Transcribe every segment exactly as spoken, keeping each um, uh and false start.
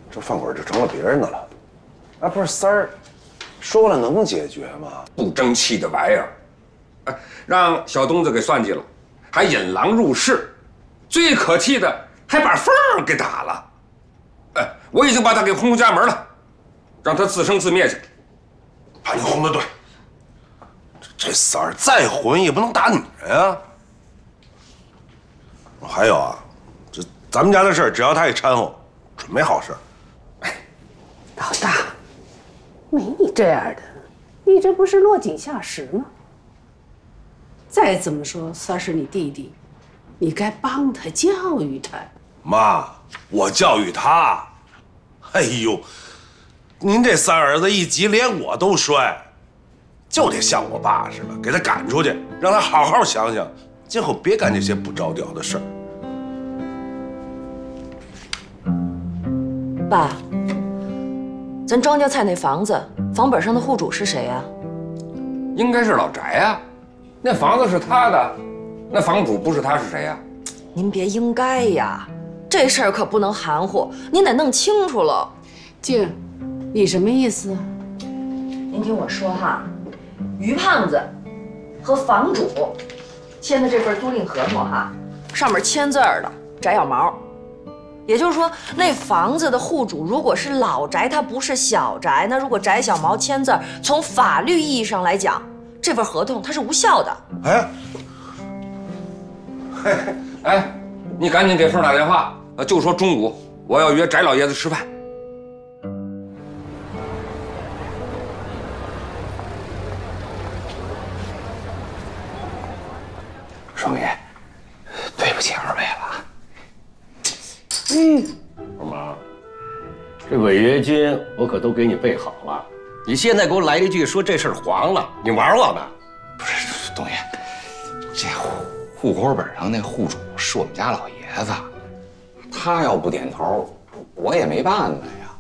这饭馆就成了别人的了。哎，不是三儿，说了能解决吗？ 不争气的玩意儿，哎，让小东子给算计了，还引狼入室，最可气的还把凤儿给打了。哎，我已经把他给轰出家门了，让他自生自灭去。 爸，你轰的对。这这三儿再混也不能打女人啊。还有啊，这咱们家的事儿，只要他一掺和，准没好事。 老大，没你这样的，你这不是落井下石吗？再怎么说，算是你弟弟，你该帮他教育他。 妈，我教育他。哎呦，您这三儿子一急，连我都摔，就得像我爸似的，给他赶出去，让他好好想想，今后别干这些不着调的事儿。 爸，咱庄稼菜那房子，房本上的户主是谁呀？ 应该是老翟呀，那房子是他的，那房主不是他是谁呀？ 您别应该呀，这事儿可不能含糊，您得弄清楚了。 静，你什么意思？ 您听我说哈，于胖子和房主签的这份租赁合同哈，上面签字儿的翟小毛。也就是说，那房子的户主如果是老翟，他不是小翟，那如果翟小毛签字，从法律意义上来讲，这份合同它是无效的。 哎， 嘿嘿，哎，你赶紧给凤打电话，就说中午我要约翟老爷子吃饭。 双爷，对不起二位了。 嗯，二妈，这违约金我可都给你备好了。你现在给我来一句说这事儿黄了，你玩我呢？ 不是，东爷，这户户口本上那户主是我们家老爷子，他要不点头，我也没办法呀。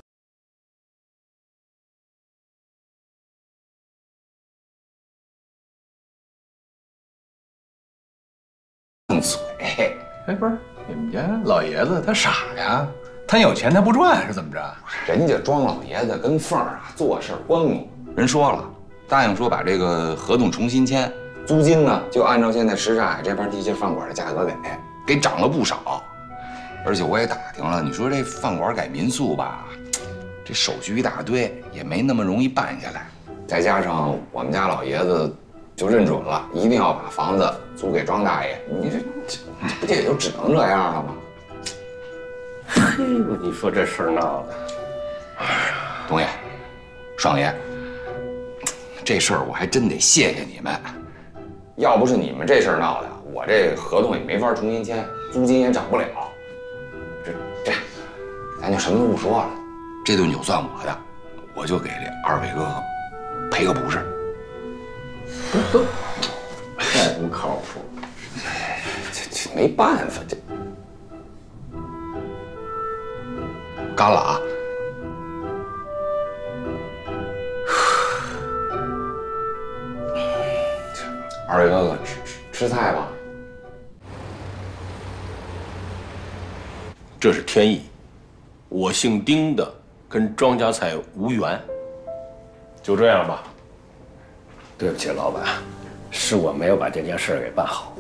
碰嘴。 哎，不是，你们家老爷子他傻呀？他有钱他不赚是怎么着？ 人家庄老爷子跟凤儿啊做事光明，人说了，答应说把这个合同重新签，租金呢就按照现在什刹海这边地下饭馆的价格给，给涨了不少。而且我也打听了，你说这饭馆改民宿吧，这手续一大堆，也没那么容易办下来。再加上我们家老爷子就认准了，一定要把房子租给庄大爷。你这这这不也就只能这样了吗？ 嘿，你说这事儿闹的， 东爷，双爷，这事儿我还真得谢谢你们。要不是你们这事儿闹的，我这合同也没法重新签，租金也涨不了。这这样，咱就什么都不说了，这顿酒算我的，我就给这二位哥哥赔个不是。 都太不靠谱， 这这没办法，这干了啊！二位哥哥吃吃吃菜吧。 这是天意。我姓丁的跟庄稼菜无缘，就这样吧。对不起，老板，是我没有把这件事给办好。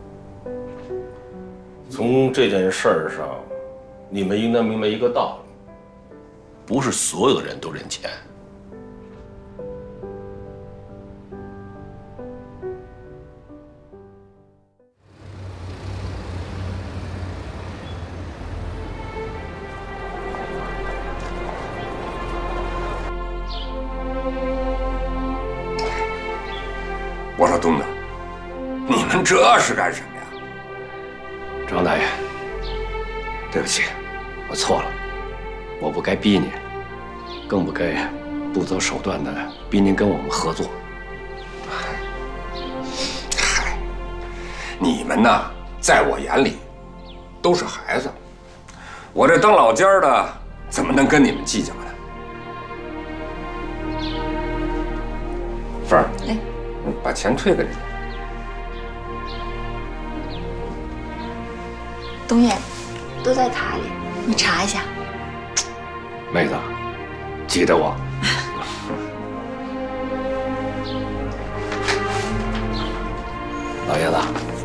从这件事上，你们应该明白一个道理：不是所有的人都认钱。 我说东子，你们这是干什么呀？ 张大爷，对不起，我错了，我不该逼您，更不该不择手段的逼您跟我们合作。 嗨，你们呐，在我眼里都是孩子，我这当老家的怎么能跟你们计较呢？凤儿，哎，把钱退给人家。 东岳，都在卡里，你查一下。 妹子，记得我。老爷子。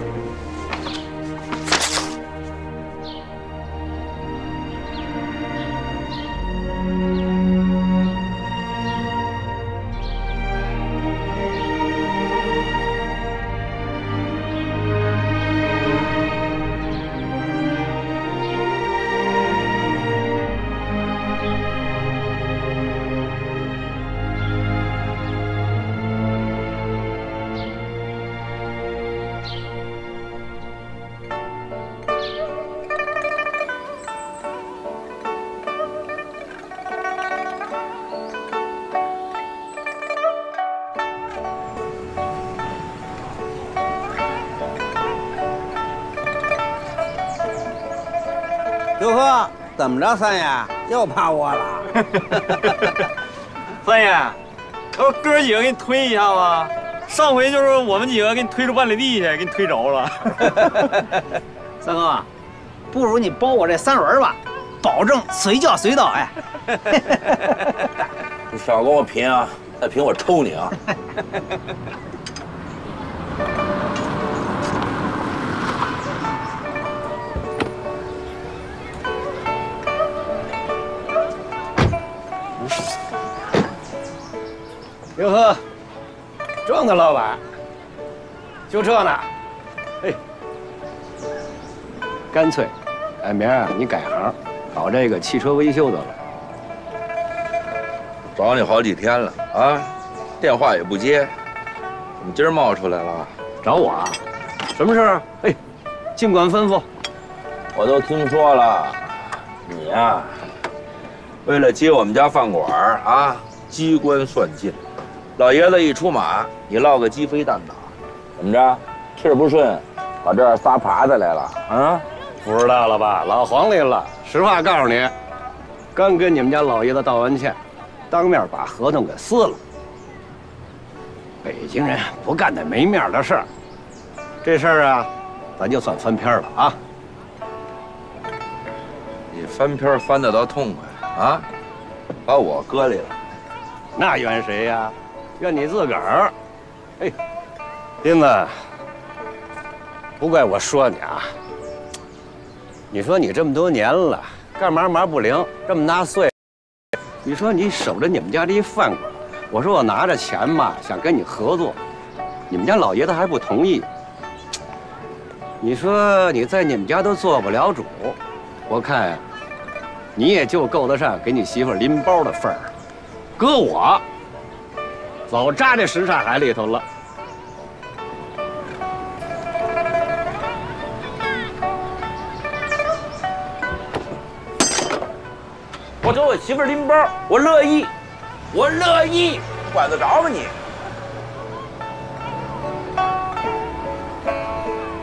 刘贺，怎么着，三爷又怕我了？ 三爷，要哥几个给你推一下子，上回就是我们几个给你推出万里地去，给你推着了。 三哥，不如你包我这三轮吧，保证随叫随到。哎， 你少跟我贫啊，再贫我抽你啊！ 刘贺，郑大老板，就这呢。哎，干脆，哎，明儿啊，你改行，搞这个汽车维修得了。 找你好几天了啊，电话也不接，怎么今儿冒出来了？ 找我啊？什么事啊？哎，尽管吩咐。 我都听说了，你呀，为了接我们家饭馆啊，机关算尽。 老爷子一出马，你落个鸡飞蛋打，怎么着？气不顺，跑这儿撒耙子来了啊？ 不知道了吧？老黄来了。实话告诉你，刚跟你们家老爷子道完歉，当面把合同给撕了。北京人不干那没面的事儿，这事儿啊，咱就算翻篇了啊。 你翻篇翻得倒痛快啊，把我搁里了， 那怨谁呀？ 怨你自个儿！哎，斌子，不怪我说你啊。你说你这么多年了，干嘛嘛不灵，这么大岁数，你说你守着你们家这一饭馆，我说我拿着钱嘛，想跟你合作，你们家老爷子还不同意。你说你在你们家都做不了主，我看呀，你也就够得上给你媳妇拎包的份儿，搁我。 早扎这什刹海里头了。 我给我媳妇拎包，我乐意，我乐意，管得着吗你？